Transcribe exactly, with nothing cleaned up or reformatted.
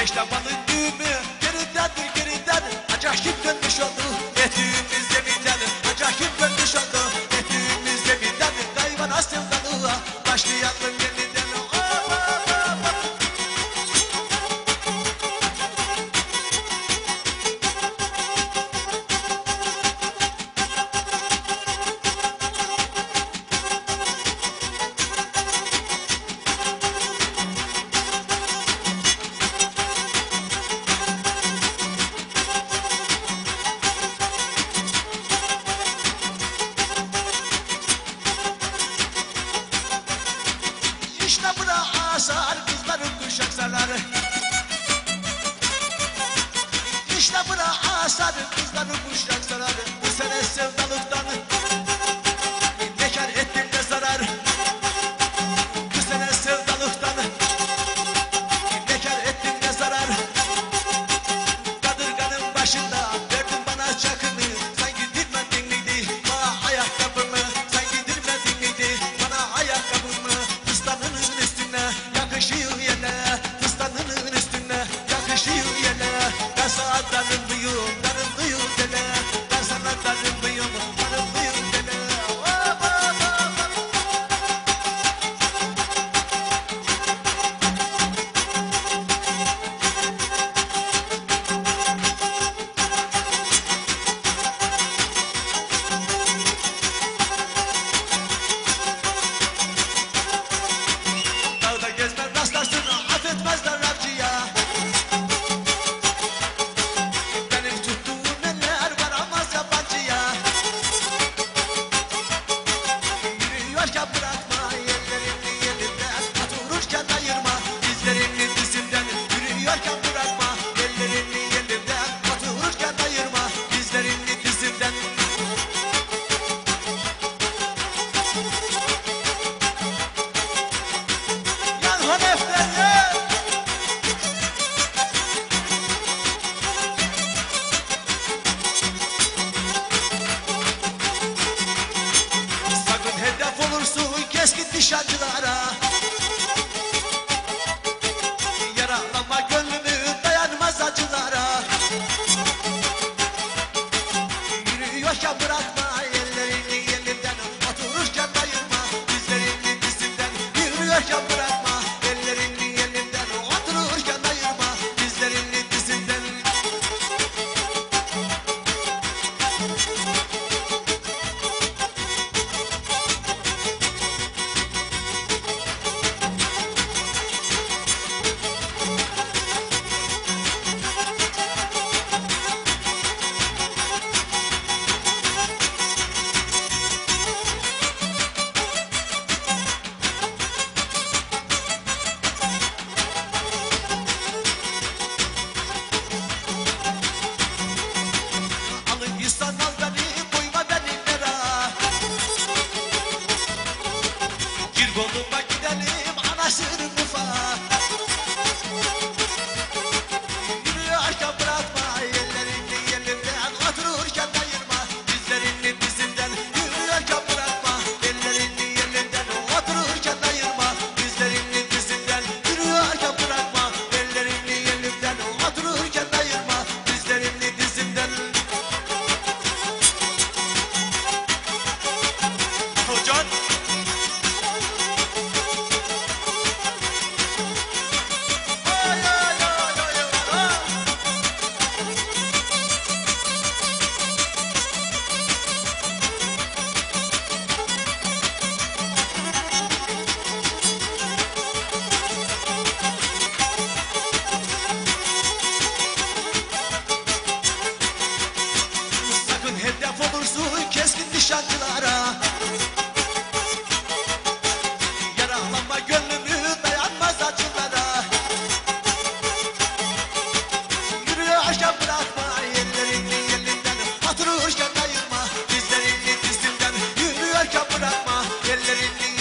Beşlamanın düğümü geridendir geriden. Acayip dönmüş oldu ettiğimiz zemiden. Acayip dönmüş oldu ettiğimiz zemiden. Kayvan sevdalığa başlayalım yeniden. İşte bura asar kızların kuşak sarları. İşte bura asar kızların kuşak sarları. Bu sene sevdalıktan bekar ettim de zarar. Bu sene sevdalıktan bekar ettim de zarar. Kadırganın başında verdin bana çakını. Sanki dirmedin miydi bana ayakkabımı? Sanki dirmedin miydi bana ayakkabımı? Fıstanının üstüne yakışıyor yine. Fıstanının üstüne yakışıyor yine. Ben sana darılmıyım, darılmıyım dene. Ben sana darılmıyım, darılmıyım dene. Oh, oh, oh, oh. Dağda gezmen rastlarsın, affetmezler avcıya. Benim tuttuğum eller varamaz yabancıya. Yürüyorken bırakma ellerini elinden. Otururken ayırma dizlerini dizinden. Yürüyorken bırakma ellerini elinden. Otururken ayırma dizlerini dizinden. Yan haneflerle sakın hedef olursun keskin nişancılara. Yaralama gönlümü dayanmaz acılara. Yürüyorken bırakma ellerini elinden. Otururken ayırma dizlerini dizinden. Yürüyorken bırakma ellerini elinden. Otururken ayırma dizlerini dizinden. Alın İhsan al beni, koyma beni mera. Gir koluma gidelim anasının mufa. Yürüyorken bırakma ellerini elinden. Otururken ayırma dizlerini dizinden. Yürüyorken bırakma ellerini elinden. Otururken ayırma dizlerini dizinden. Yürüyorken bırakma ellerini elinden. Otururken ayırma dizlerini dizinden. Hocan ay ay ay ay ay. Sakın hedef olursun keskin nişancılara. Yaralama gönlümü dayanmaz acılara. Yürüyorken bırakma ellerini elinden. Otururken ayırma dizlerini dizinden. Yürüyorken bırakma ellerini